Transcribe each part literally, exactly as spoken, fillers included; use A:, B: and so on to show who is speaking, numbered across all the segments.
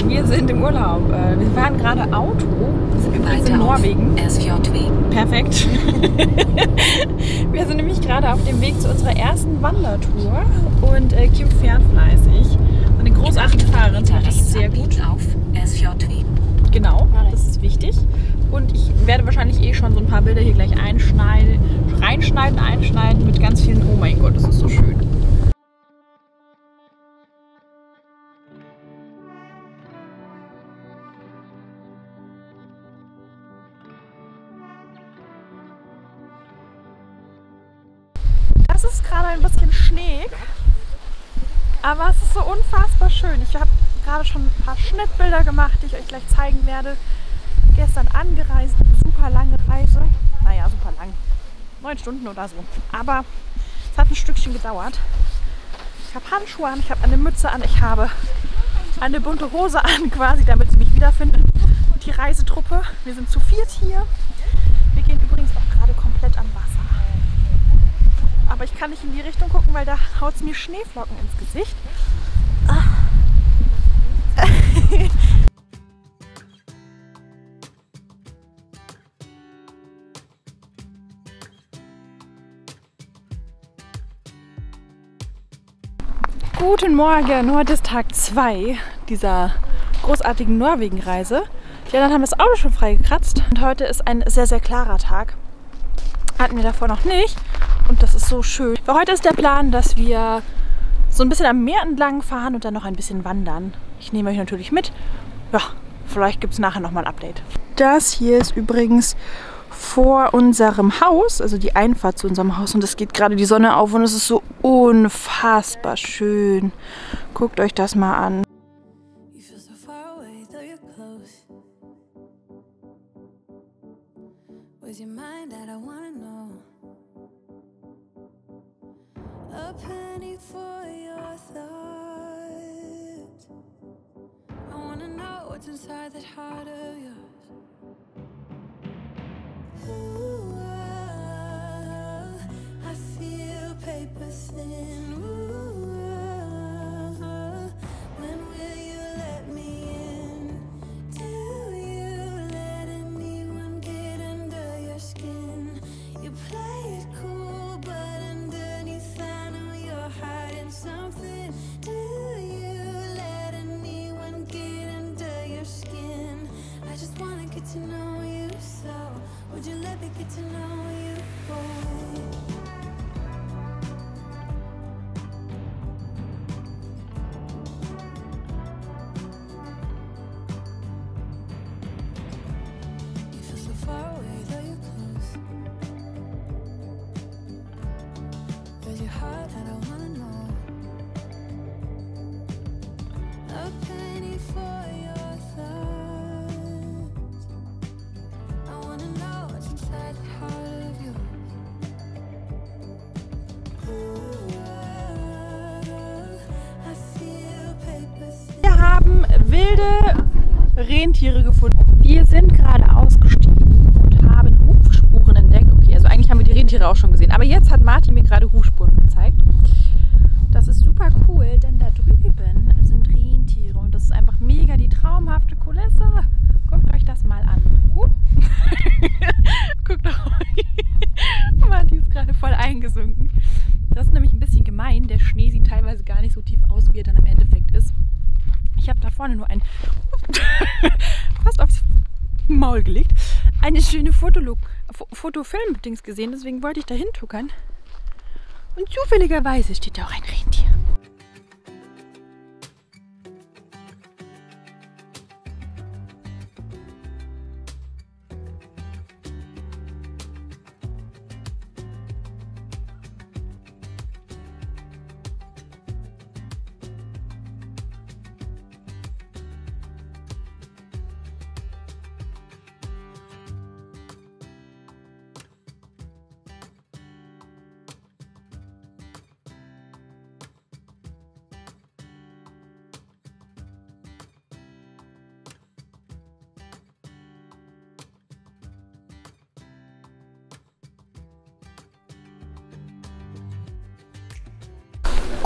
A: Wir sind im Urlaub. Wir fahren gerade Auto. Wir sind übrigens in Norwegen. Perfekt. Wir sind nämlich gerade auf dem Weg zu unserer ersten Wandertour. Und äh, Kim fährt fleißig. Und eine großartige Fahrerin, sie macht das sehr gut. Genau, das ist wichtig. Und ich werde wahrscheinlich eh schon so ein paar Bilder hier gleich einschneiden, reinschneiden, einschneiden mit ganz vielen. Oh mein Gott, das ist so schön. Es ist gerade ein bisschen Schnee, aber es ist so unfassbar schön. Ich habe gerade schon ein paar Schnittbilder gemacht, die ich euch gleich zeigen werde. Gestern angereist, super lange Reise. Naja, super lang. Neun Stunden oder so. Aber es hat ein Stückchen gedauert. Ich habe Handschuhe an, ich habe eine Mütze an, ich habe eine bunte Hose an, quasi, damit sie mich wiederfinden. Und die Reisetruppe, wir sind zu viert hier. Wir gehen übrigens auch gerade komplett am Wasser. Aber ich kann nicht in die Richtung gucken, weil da haut es mir Schneeflocken ins Gesicht. Ah. Guten Morgen, heute ist Tag zwei dieser großartigen Norwegen-Reise. Die anderen haben das Auto schon freigekratzt und heute ist ein sehr, sehr klarer Tag. Hatten wir davor noch nicht und das ist so schön. Für heute ist der Plan, dass wir so ein bisschen am Meer entlang fahren und dann noch ein bisschen wandern. Ich nehme euch natürlich mit. Ja, vielleicht gibt es nachher nochmal ein Update. Das hier ist übrigens vor unserem Haus, also die Einfahrt zu unserem Haus, und es geht gerade die Sonne auf und es ist so unfassbar schön. Guckt euch das mal an. Ooh, I feel paper thin. Ooh, when will you let me in? Do you let anyone get under your skin? You play it cool, but underneath I know you're hiding something. Do you let anyone get under your skin? I just wanna get to know you, so would you let me get to know you, boy? You feel so far away, though you're close. There's your heart that I wanna know. A penny for your thoughts. I wanna know what's inside the heart of yours. Wir haben wilde Rentiere gefunden. Wir sind gerade ausgestiegen und haben Hufspuren entdeckt. Okay, also eigentlich haben wir die Rentiere auch schon gesehen. Aber jetzt hat Martin mir gerade Hufspuren gezeigt. Das ist super cool, denn da drüben sind Rentiere und das ist einfach mega die traumhafte Kulisse. Guckt euch das mal an. Uh. Guckt euch. Martin ist gerade voll eingesunken. Das ist nämlich ein bisschen gemein. Der Schnee sieht teilweise gar nicht so tief aus, wie er dann im Endeffekt ist. Ich habe da vorne nur ein fast aufs Maul gelegt. Eine schöne Fotolog Fotofilm-Dings gesehen, deswegen wollte ich da hintuckern. Und zufälligerweise steht da auch ein Rentier.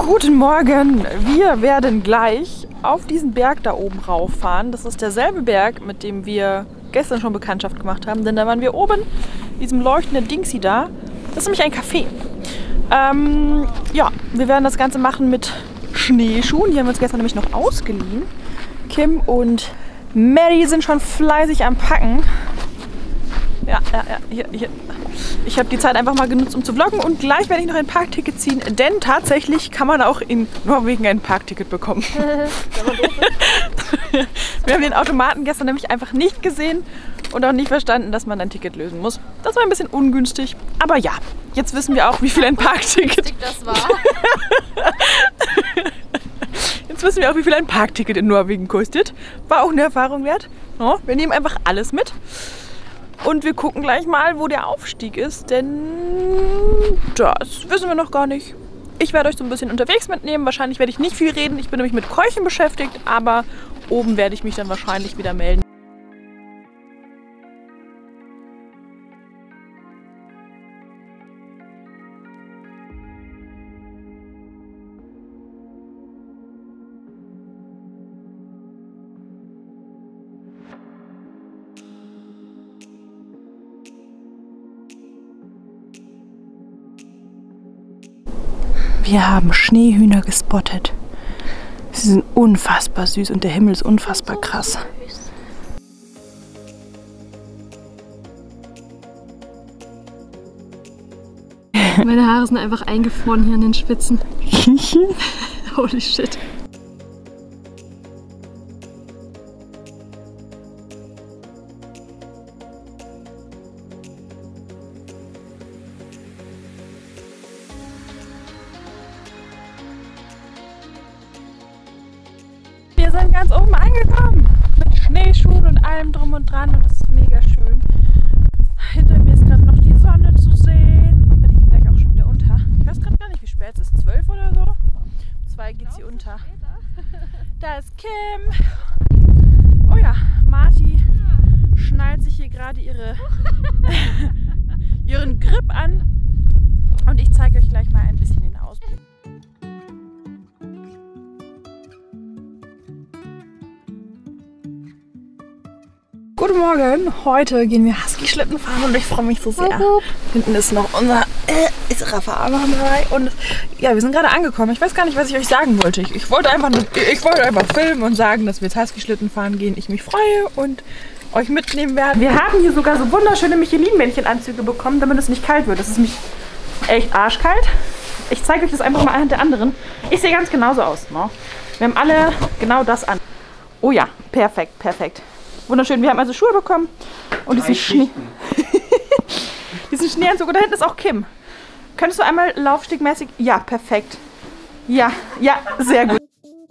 A: Guten Morgen! Wir werden gleich auf diesen Berg da oben rauffahren. Das ist derselbe Berg, mit dem wir gestern schon Bekanntschaft gemacht haben. Denn da waren wir oben, diesem leuchtenden Dingsy da. Das ist nämlich ein Café. Ähm, ja, wir werden das Ganze machen mit Schneeschuhen. Die haben wir uns gestern nämlich noch ausgeliehen. Kim und Mary sind schon fleißig am Packen. Ja, ja, ja, hier, hier. Ich habe die Zeit einfach mal genutzt, um zu vloggen, und gleich werde ich noch ein Parkticket ziehen, denn tatsächlich kann man auch in Norwegen ein Parkticket bekommen. Wir haben den Automaten gestern nämlich einfach nicht gesehen und auch nicht verstanden, dass man ein Ticket lösen muss. Das war ein bisschen ungünstig, aber ja, jetzt wissen wir auch, wie viel ein Parkticket
B: das war.
A: Jetzt wissen wir auch, wie viel ein Parkticket in Norwegen kostet. War auch eine Erfahrung wert. Ja, wir nehmen einfach alles mit. Und wir gucken gleich mal, wo der Aufstieg ist, denn das wissen wir noch gar nicht. Ich werde euch so ein bisschen unterwegs mitnehmen. Wahrscheinlich werde ich nicht viel reden. Ich bin nämlich mit Keuchen beschäftigt, aber oben werde ich mich dann wahrscheinlich wieder melden. Wir haben Schneehühner gespottet. Sie sind unfassbar süß und der Himmel ist unfassbar krass.
B: Meine Haare sind einfach eingefroren hier an den Spitzen. Holy shit.
A: Wir sind ganz oben angekommen, mit Schneeschuhen und allem drum und dran, und das ist mega schön. Hinter mir ist gerade noch die Sonne zu sehen, aber die geht gleich auch schon wieder unter. Ich weiß gerade gar nicht, wie spät es ist, zwölf oder so? Um zwei geht sie unter. Da ist Kim. Oh ja, Marti schnallt sich hier gerade ihre, ihren Grip an, und ich zeige euch gleich mal ein bisschen den Ausblick. Guten Morgen, heute gehen wir Husky-Schlitten fahren und ich freue mich so sehr. Hinten ist noch unser äh, ist Rafa dabei, und ja, wir sind gerade angekommen. Ich weiß gar nicht, was ich euch sagen wollte. Ich, ich wollte einfach nur, ich wollte einfach filmen und sagen, dass wir jetzt Husky-Schlitten fahren gehen. Ich mich freue und euch mitnehmen werde. Wir haben hier sogar so wunderschöne Michelin-Männchen-Anzüge bekommen, damit es nicht kalt wird. Das ist nämlich echt arschkalt. Ich zeige euch das einfach mal anhand der anderen. Ich sehe ganz genauso aus. Ne? Wir haben alle genau das an. Oh ja, perfekt, perfekt. Wunderschön. Wir haben also Schuhe bekommen und diesen Schnee diesen Schneeanzug. Und da hinten ist auch Kim. Könntest du einmal laufstegmäßig? Ja, perfekt. Ja, ja, sehr gut.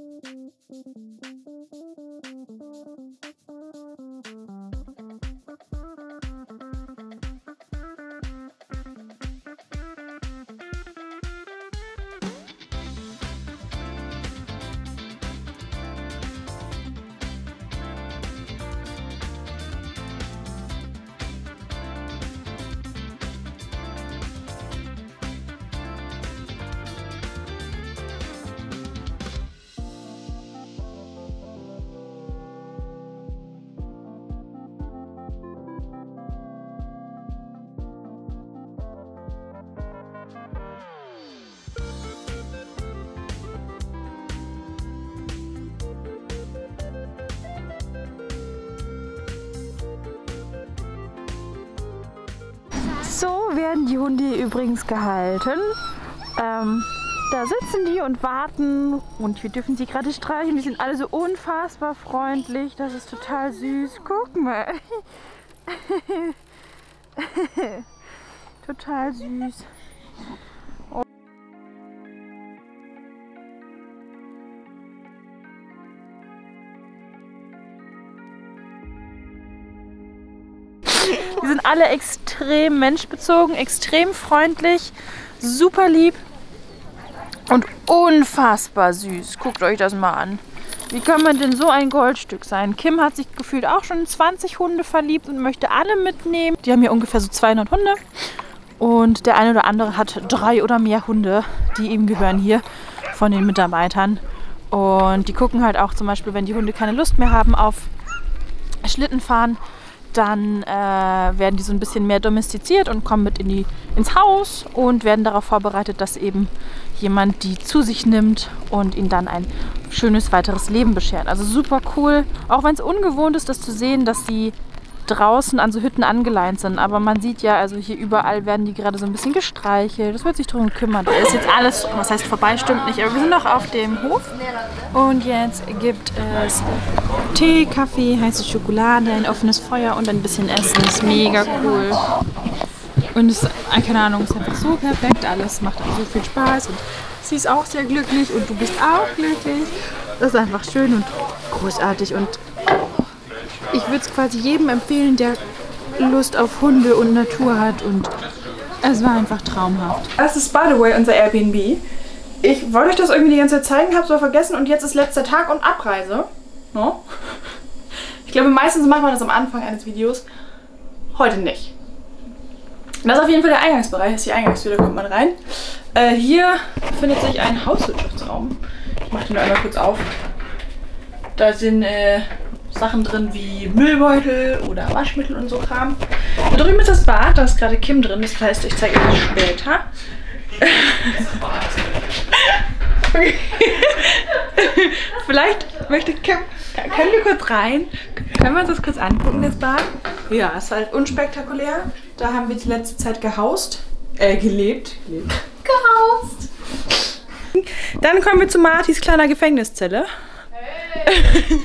A: So werden die Hunde übrigens gehalten. Ähm, da sitzen die und warten, und wir dürfen sie gerade streichen. Die sind alle so unfassbar freundlich. Das ist total süß. Guck mal. Total süß. Oh. Die sind alle extrem menschbezogen, extrem freundlich, super lieb und unfassbar süß. Guckt euch das mal an. Wie kann man denn so ein Goldstück sein? Kim hat sich gefühlt auch schon in zwanzig Hunde verliebt und möchte alle mitnehmen. Die haben hier ungefähr so zweihundert Hunde. Und der eine oder andere hat drei oder mehr Hunde, die ihm gehören hier. von den Mitarbeitern. Und die gucken halt auch zum Beispiel, wenn die Hunde keine Lust mehr haben auf Schlittenfahren, dann äh, werden die so ein bisschen mehr domestiziert und kommen mit in die, ins Haus und werden darauf vorbereitet, dass eben jemand die zu sich nimmt und ihnen dann ein schönes weiteres Leben beschert. Also super cool, auch wenn es ungewohnt ist, das zu sehen, dass sie draußen an so Hütten angeleint sind. Aber man sieht ja, also hier überall werden die gerade so ein bisschen gestreichelt. Das wird sich darum kümmern. Da ist jetzt alles, was heißt vorbei, stimmt nicht. Aber wir sind noch auf dem Hof. Und jetzt gibt es Tee, Kaffee, heiße Schokolade, ein offenes Feuer und ein bisschen Essen. Das ist mega cool. Und es ist, keine Ahnung, ist einfach so perfekt. Alles macht so viel Spaß. Und sie ist auch sehr glücklich und du bist auch glücklich. Das ist einfach schön und großartig. Und ich würde es quasi jedem empfehlen, der Lust auf Hunde und Natur hat, und es war einfach traumhaft. Das ist, by the way, unser Airbnb. Ich wollte euch das irgendwie die ganze Zeit zeigen, habe es aber vergessen, und jetzt ist letzter Tag und Abreise. No? Ich glaube, meistens macht man das am Anfang eines Videos. Heute nicht. Das ist auf jeden Fall der Eingangsbereich, das ist die Eingangstür, da kommt man rein. Äh, hier befindet sich ein Hauswirtschaftsraum. Ich mache den nur einmal kurz auf. Da sind äh, Sachen drin wie Müllbeutel oder Waschmittel und so Kram. Da drüben ist das Bad, da ist gerade Kim drin, das heißt, ich zeige euch das später. Vielleicht möchte Kim, können wir kurz rein? Können wir uns das kurz angucken, das Bad? Ja, ist halt unspektakulär. Da haben wir die letzte Zeit gehaust, äh, gelebt. gelebt. Gehaust. Dann kommen wir zu Martis kleiner Gefängniszelle. Hey.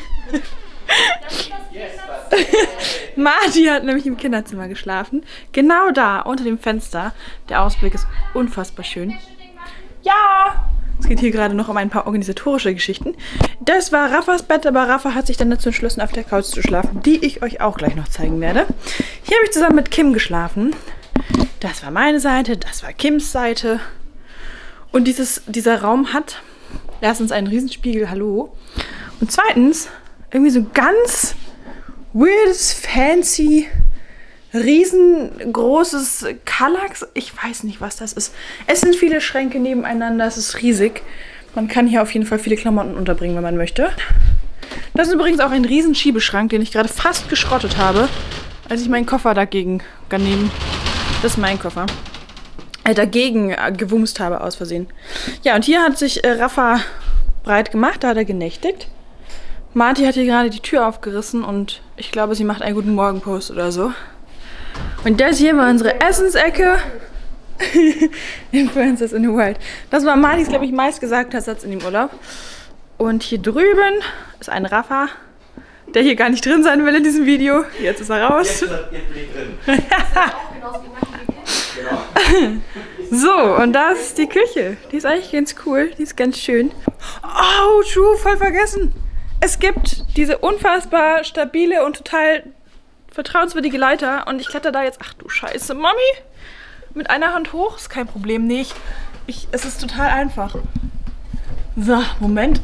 A: Marti hat nämlich im Kinderzimmer geschlafen. Genau da, unter dem Fenster. Der Ausblick ist unfassbar schön. Ja! Es geht hier gerade noch um ein paar organisatorische Geschichten. Das war Raffas Bett, aber Raffa hat sich dann dazu entschlossen, auf der Couch zu schlafen, die ich euch auch gleich noch zeigen werde. Hier habe ich zusammen mit Kim geschlafen. Das war meine Seite, das war Kims Seite. Und dieses, dieser Raum hat erstens einen Riesenspiegel, hallo. Und zweitens irgendwie so ganz weirdes, fancy, riesengroßes Kallax. Ich weiß nicht, was das ist. Es sind viele Schränke nebeneinander, es ist riesig. Man kann hier auf jeden Fall viele Klamotten unterbringen, wenn man möchte. Das ist übrigens auch ein riesen Schiebeschrank, den ich gerade fast geschrottet habe, als ich meinen Koffer dagegen daneben, das ist mein Koffer, äh, dagegen äh, gewumst habe aus Versehen. Ja, und hier hat sich äh, Raffa breit gemacht, da hat er genächtigt. Marti hat hier gerade die Tür aufgerissen und ich glaube, sie macht einen guten Morgenpost oder so. Und das hier war unsere Essensecke. Influencers in the World. Das war Martis, glaube ich, meistgesagter Satz in dem Urlaub. Und hier drüben ist ein Raffa, der hier gar nicht drin sein will in diesem Video. Jetzt ist er raus. Jetzt ist er drin. So, und das ist die Küche. Die ist eigentlich ganz cool. Die ist ganz schön. Oh, true, voll vergessen. Es gibt diese unfassbar stabile und total vertrauenswürdige Leiter. Und ich kletter da jetzt, ach du Scheiße, Mami, mit einer Hand hoch. Ist kein Problem, nee, ich, ich, es ist total einfach. So, Moment.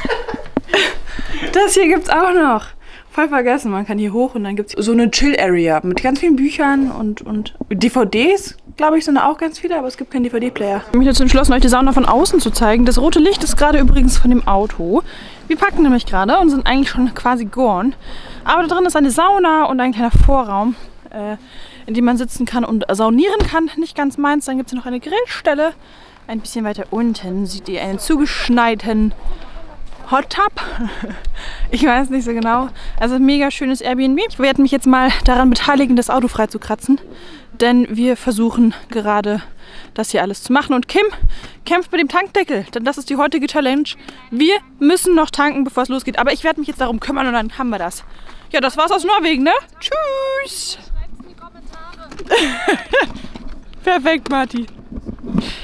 A: Das hier gibt's auch noch. Voll vergessen, man kann hier hoch und dann gibt es so eine Chill-Area mit ganz vielen Büchern und, und D V Ds, glaube ich, sind da auch ganz viele, aber es gibt keinen D V D-Player. Ich habe mich dazu entschlossen, euch die Sauna von außen zu zeigen. Das rote Licht ist gerade übrigens von dem Auto. Wir packen nämlich gerade und sind eigentlich schon quasi gone. Aber da drin ist eine Sauna und ein kleiner Vorraum, äh, in dem man sitzen kann und saunieren kann. Nicht ganz meins. Dann gibt es noch eine Grillstelle. Ein bisschen weiter unten seht ihr einen zugeschneiten Hot Tub. Ich weiß nicht so genau. Also ein mega schönes Airbnb. Ich werde mich jetzt mal daran beteiligen, das Auto frei zu kratzen. Denn wir versuchen gerade, das hier alles zu machen. Und Kim kämpft mit dem Tankdeckel. Denn das ist die heutige Challenge. Wir müssen noch tanken, bevor es losgeht. Aber ich werde mich jetzt darum kümmern und dann haben wir das. Ja, das war's aus Norwegen, ne? Tschüss! Perfekt, Marti.